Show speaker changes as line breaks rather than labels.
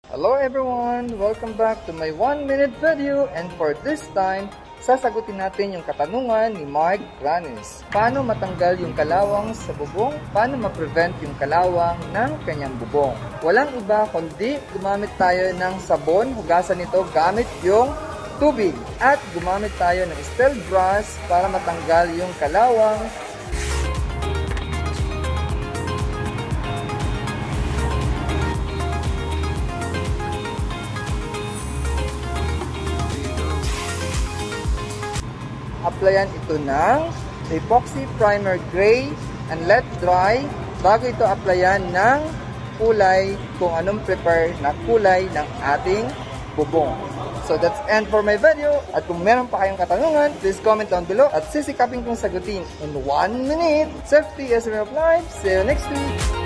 Hello everyone! Welcome back to my 1-minute video, and for this time, sasagutin natin yung katanungan ni Mark Ranis. Paano matanggal yung kalawang sa bubong? Paano ma-prevent yung kalawang ng kanyang bubong? Walang iba kundi gumamit tayo ng sabon, hugasan nito gamit yung tubig. At gumamit tayo ng steel brush para matanggal yung kalawang. Applyan ito ng epoxy primer gray and let dry bago ito applyan ng kulay kung anong prepare na kulay ng ating bubong. So that's end for my video, at kung meron pa kayong katanungan, please comment down below at sisikapin kong sagutin in 1 minute. Safety is a way of life. See you next week!